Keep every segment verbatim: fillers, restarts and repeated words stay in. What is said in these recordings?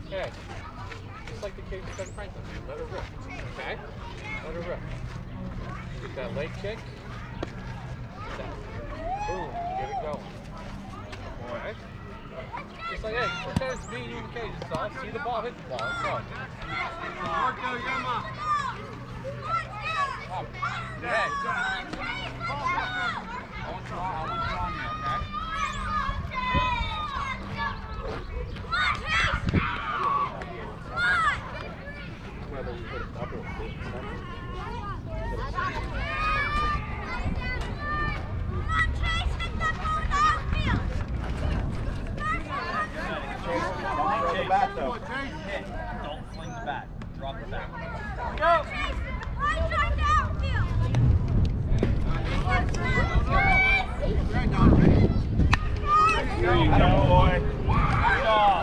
Okay. Just like the case of Ben Franklin. Let her rip. Okay? Let her rip. Get that leg kick. Get that. Boom. Get it going. Alright? Just like, hey, pretend it's me and you in the cage. That's all. See the ball, hit the ball. That's all. Marco, Yama. Hey. I want you on, I want you on here, okay? Whether we put a double or split center. Don't throw the bat though. Hit. Don't fling the bat. Drop the bat. Go! There you go, boy. Good job.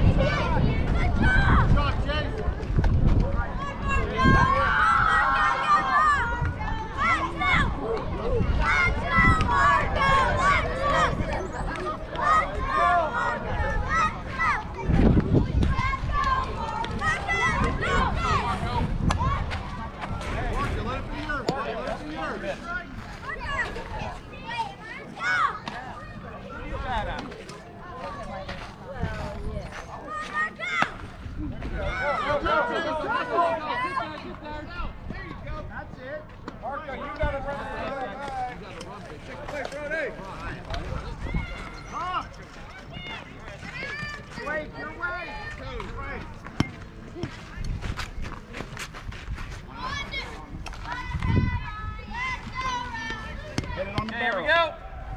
There we go.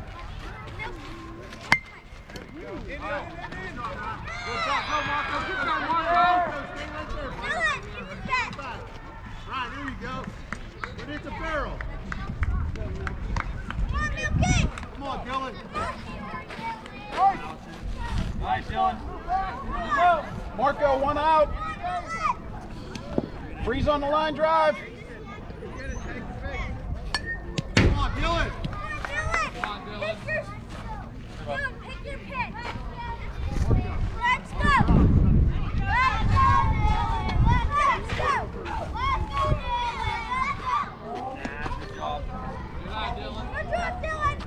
Right, there you go. But it's a barrel. Come on, Dylan. Nice, Dylan. Marco, one out. Freeze on the line drive. Come on, Dylan. Come on, Dylan. Dylan, pick your pitch. Let's go. Let's go. Let's go. Let's go. Good job. Good eye, Dylan. Good job, Dylan.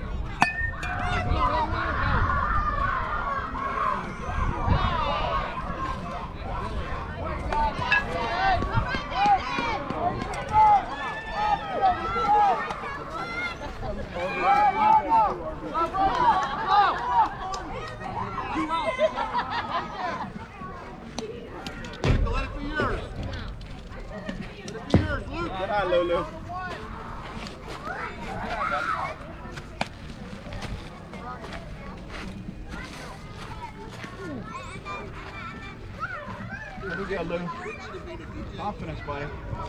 Let it be yours. Let it be yours, Luke. Good eye, Lulu. There we go, Lou. Confidence, buddy.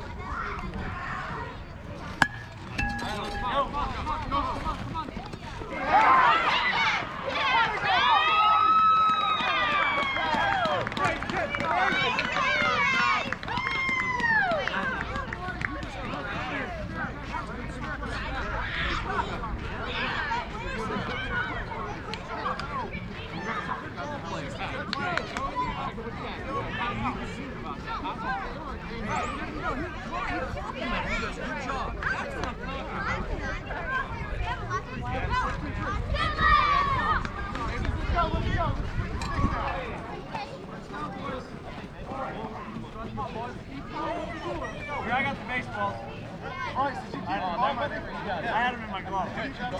Here, I got the baseballs. I had them in my glove.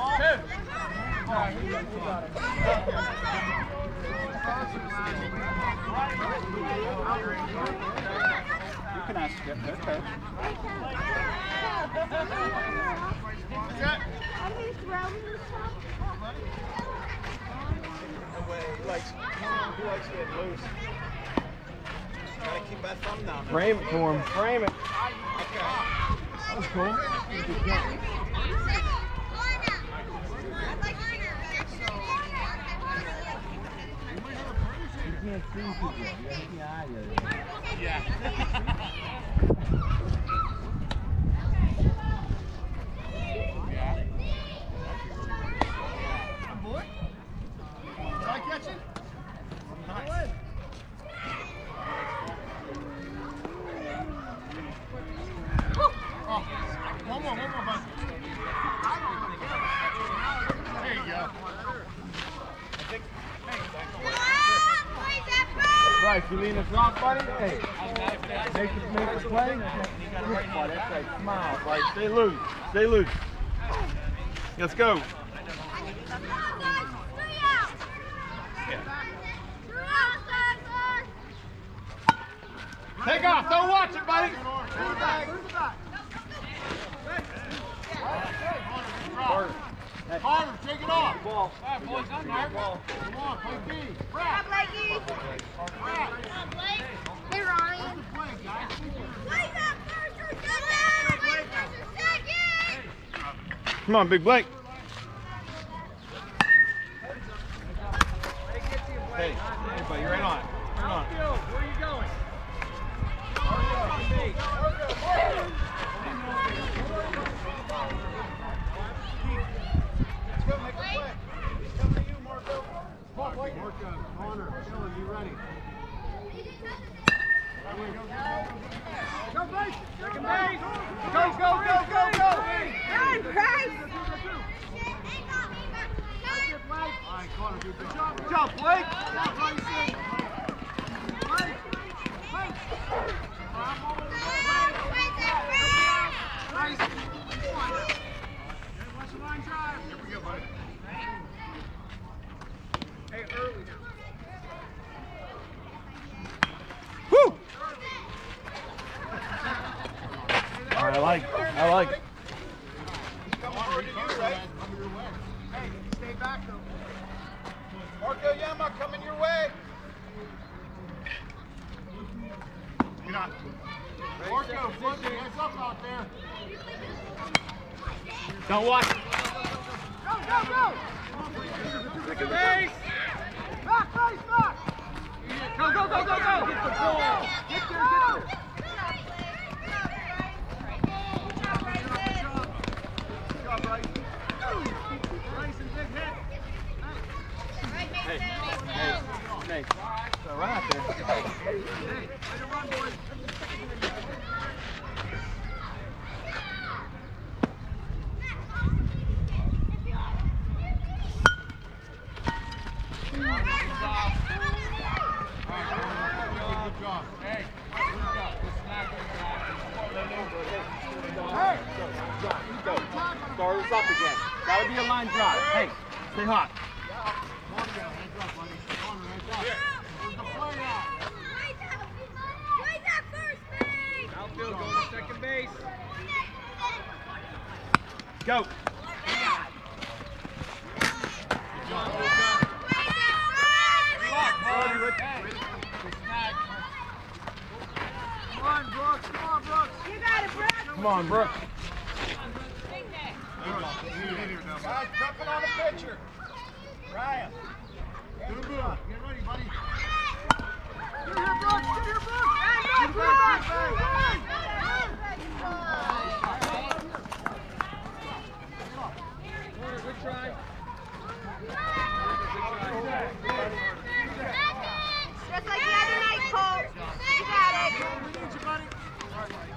You can ask him. Okay. He likes, he likes getting loose. Gotta keep that thumb down there. Frame it for him. Frame it. Okay. That was cool. Yeah. Boy? Try catching? Nice. Bryce, you lean us off, buddy? Hey, make it, make it play. Good, buddy. That's right. Smile, Bryce. Stay loose. Stay loose. Let's go. Take off. Don't watch it, buddy. Carter, Carter, take it off. Ball. All right, boys, on there. Come on, play B. Brad. Blakey. Hey, Ryan. Play that first or second. Play first or second. Come on, Big Blake. Hey, hey, buddy, you're right on it. Right on it. Where are you going? Let's go, make a play. He's coming to you, Marco. Marco, corner, Dylan, you ready? Go, Blake! Second base! Go, go, go, go, go! Run, Bryce. All right, Connor, good job. Good job, Blake. Good job, Bryson. Blake, Blake. I'm over the Bryce. Watch the line drive. Here we go, buddy. Hey, early now. Woo! All right, I like it. I like it. Come on, ready to you, right? Coming your way. Hey, stay back, though. Marco Yama coming your way. Get on. Marco, flip your heads up out there. Don't watch it. Go, go, go. Second base! Back, Bryce, back. Go, go, go, go, go! Get the ball! Get there, get there. Good job, Bryce. Bryson, big hit! Hey, hey, hey. So right out there. Hey, way to run, boys! Good job. Hey, Go. Start us up again. Gotta be a line drive. Hey, stay hot. Marco, hands up, buddy. Connor, hands up. Where's the play at? Play that first base. outfield going to second base. Go. Come on, Brooks. Come on, Brooks. You got it, Brooks. Come on, Brooks. Guys, jumping on the pitcher. Ryan. Good move.